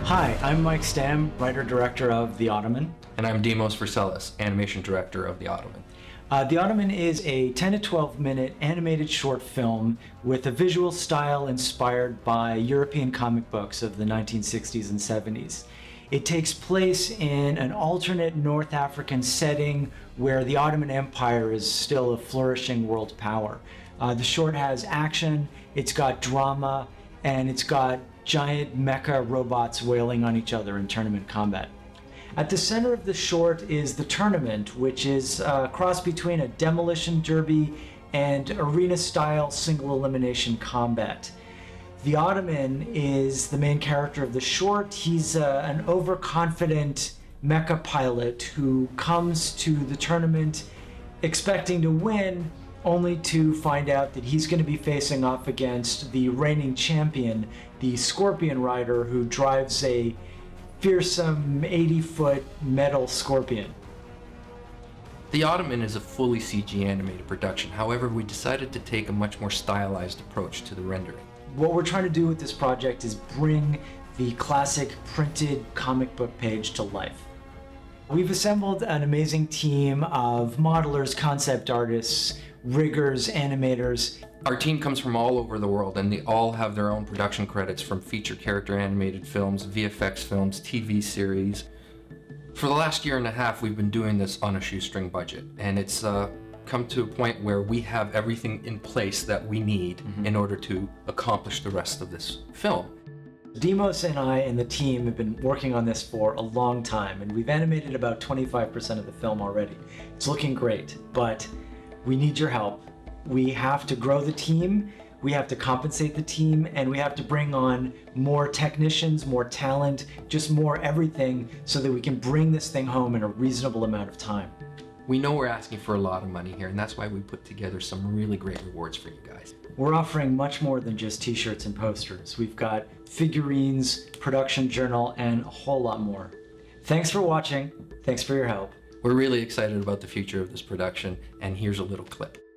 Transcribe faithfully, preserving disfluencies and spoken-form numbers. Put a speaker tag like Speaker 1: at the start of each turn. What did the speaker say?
Speaker 1: Hi, I'm Mike Stamm, writer-director of The Ottoman.
Speaker 2: And I'm Dimos Vrysellas, animation director of The Ottoman.
Speaker 1: Uh, The Ottoman is a ten to twelve minute animated short film with a visual style inspired by European comic books of the nineteen sixties and seventies. It takes place in an alternate North African setting where the Ottoman Empire is still a flourishing world power. Uh, the short has action, it's got drama, and it's got giant mecha robots wailing on each other in tournament combat. At the center of the short is the tournament, which is a cross between a demolition derby and arena-style single elimination combat. The Ottoman is the main character of the short. He's uh, an overconfident mecha pilot who comes to the tournament expecting to win, only to find out that he's going to be facing off against the reigning champion, the Scorpion Rider, who drives a fearsome eighty foot metal scorpion.
Speaker 2: The Ottoman is a fully C G animated production. However, we decided to take a much more stylized approach to the rendering.
Speaker 1: What we're trying to do with this project is bring the classic printed comic book page to life. We've assembled an amazing team of modelers, concept artists, riggers, animators.
Speaker 2: Our team comes from all over the world, and they all have their own production credits from feature character animated films, V F X films, T V series. For the last year and a half, we've been doing this on a shoestring budget, and it's uh, come to a point where we have everything in place that we need mm-hmm. in order to accomplish the rest of this film.
Speaker 1: Dimos and I and the team have been working on this for a long time, and we've animated about twenty-five percent of the film already. It's looking great, but we need your help. We have to grow the team, we have to compensate the team, and we have to bring on more technicians, more talent, just more everything so that we can bring this thing home in a reasonable amount of time.
Speaker 2: We know we're asking for a lot of money here, and that's why we put together some really great rewards for you guys.
Speaker 1: We're offering much more than just t-shirts and posters. We've got figurines, production journal, and a whole lot more. Thanks for watching. Thanks for your help.
Speaker 2: We're really excited about the future of this production, and here's a little clip.